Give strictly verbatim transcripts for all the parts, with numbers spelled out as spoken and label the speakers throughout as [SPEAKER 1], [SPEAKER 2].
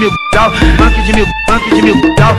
[SPEAKER 1] mil grau, funk de mil, funk de mil grau.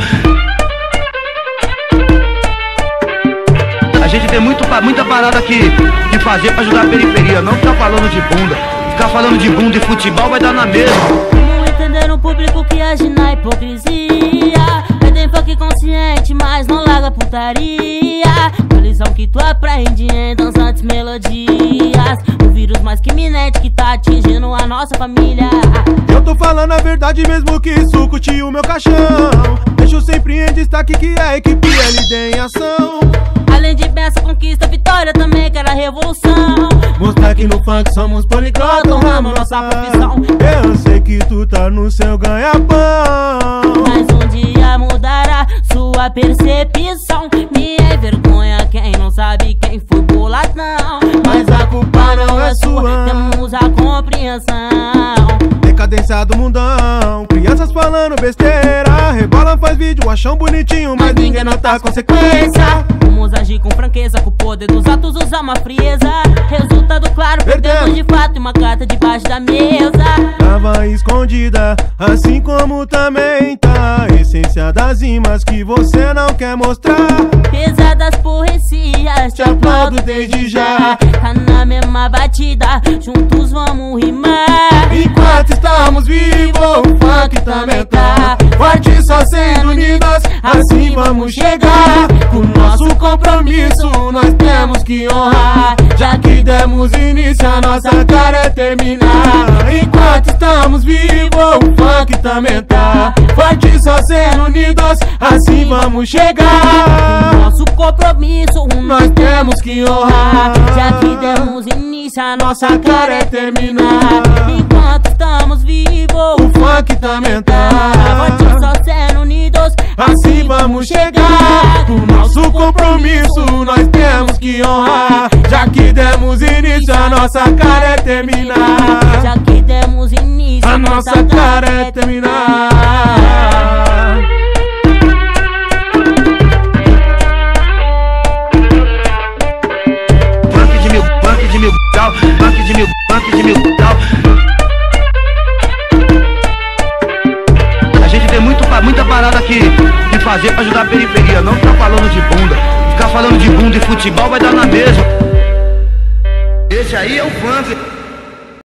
[SPEAKER 1] A gente tem muito, muita parada aqui que fazer pra ajudar a periferia. Não ficar falando de bunda, ficar falando de bunda e futebol vai dar na mesma.
[SPEAKER 2] Como entender um público que age na hipocrisia? Tem funk consciente, mas não larga putaria. A lição que tu aprende em dançantes melodias. O vírus mais que iminente que tá atingindo a nossa família.
[SPEAKER 3] Eu tô falando a verdade mesmo que isso curte o meu caixão. Deixo sempre em destaque que a equipe L D em ação.
[SPEAKER 2] Além de benção, conquista, vitória, também quero a revolução.
[SPEAKER 3] Mostrar que no funk somos poliglota, honramos nossa profissão. Eu sei que tu tá no seu ganha-pão,
[SPEAKER 2] mas um dia mudará sua percepção. Me envergonha quem não sabe quem foi boladão.
[SPEAKER 3] mas a culpa não é sua,
[SPEAKER 2] temos a compreensão.
[SPEAKER 3] Decadência do mundão, crianças falando besteira. Rebola, faz vídeo, acham bonitinho, mas ninguém nota a consequência.
[SPEAKER 2] Vamos agir com franqueza, com o poder dos atos usar uma frieza. Resultado claro, perdemos de fato e uma carta debaixo da mesa.
[SPEAKER 3] Tava escondida, assim como também tá a essência das rimas que você não quer mostrar.
[SPEAKER 2] Pesadas porrecias,
[SPEAKER 3] Te aplaudo desde já.
[SPEAKER 2] Tá na mesma batida, juntos vamos rimar.
[SPEAKER 3] Enquanto estamos vivos, o funk também tá forte, só sendo unidos, assim vamos chegar. Com nosso compromisso nós temos que honrar, já que demos início a nossa cara é terminar. Enquanto estamos vivos, o funk também tá forte, só sendo unidos, assim vamos chegar.
[SPEAKER 2] Com nosso compromisso
[SPEAKER 3] nós temos que honrar,
[SPEAKER 2] já que demos início a nossa
[SPEAKER 3] nossa cara é terminar.
[SPEAKER 2] Enquanto estamos vivos,
[SPEAKER 3] O funk também tá
[SPEAKER 2] forte, só sendo unidos,
[SPEAKER 3] assim vamos chegar. Com nosso compromisso nós temos que honrar, já que demos início a nossa cara é terminar.
[SPEAKER 2] já que demos início
[SPEAKER 3] A nossa cara é terminar.
[SPEAKER 1] Funk de mil, funk de mil grau, funk de mil, funk de mil grau. A gente tem muito, muita parada aqui que fazer pra ajudar a periferia. Não ficar falando de bunda, ficar falando de bunda e futebol vai dar na mesma. Esse aí é o funk.